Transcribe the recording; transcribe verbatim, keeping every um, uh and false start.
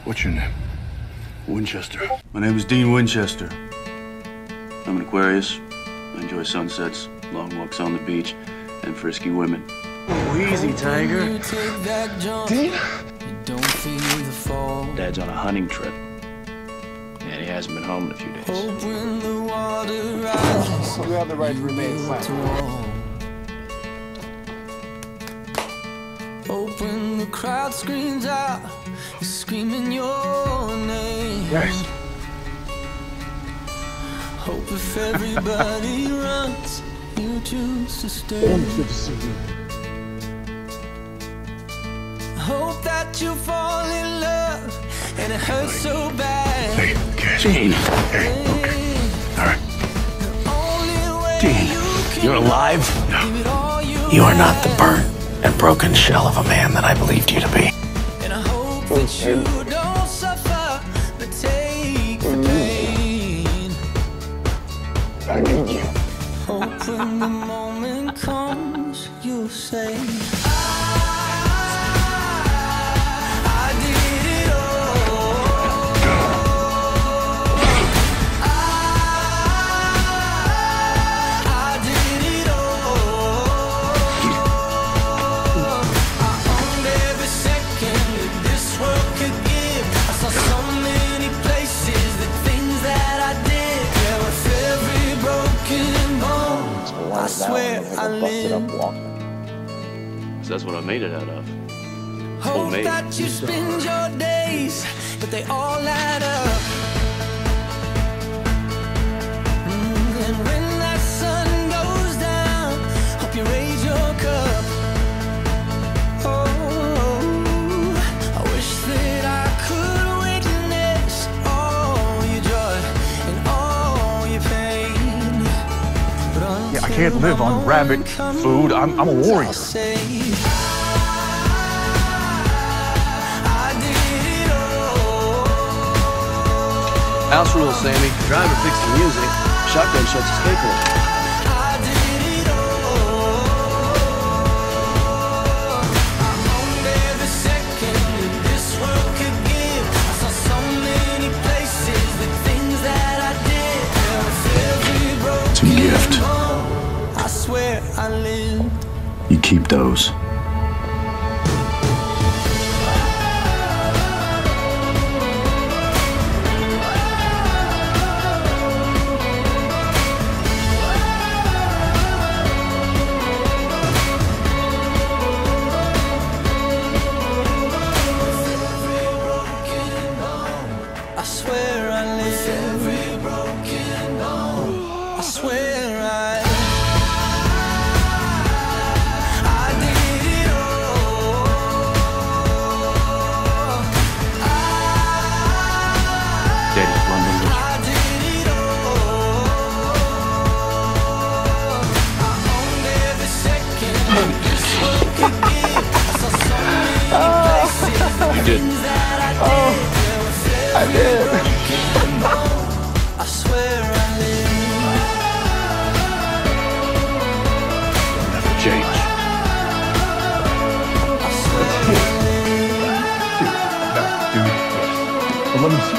What's your name? Winchester. My name is Dean Winchester. I'm an Aquarius. I enjoy sunsets, long walks on the beach, and frisky women. Oh, easy, Tiger. Dean? Dad's on a hunting trip, and he hasn't been home in a few days. You have the right to remain silent. Open, the crowd screams out, you're screaming your name. Yes. Hope if everybody runs, you choose to stay. Wonderful to see you. Hope that you fall in love, and it hurts so bad. Hey, Cash. Dean. Hey, okay. All right. Dean, you're alive? No. You are not the burnt and broken shell of a man that I believed you to be. And I hope that you don't suffer, but take the pain. I need you. Hope when the moment comes, you'll say, I swear I live. So that's what I made it out of. Hope Homemade. that you spend your days, but they all add up. Mm, and when that sun goes down, hope you raise your cup. Oh, I wish that I could witness all your joy and all your pain. Yeah, I can't live on rabbit food. I'm, I'm a warrior. House rules, Sammy. Driver picks the music. Shotgun shuts his cake off. It's a gift. I swear I lived. You keep those. I swear I lived. Every broken bone. I swear I. I did it all. Daddy's London. I did it all. I owned every second this world could give. I saw so many places. You didn't. I did. I swear I live. Never change. I swear I live. Dude, no, dude. Well, let me see.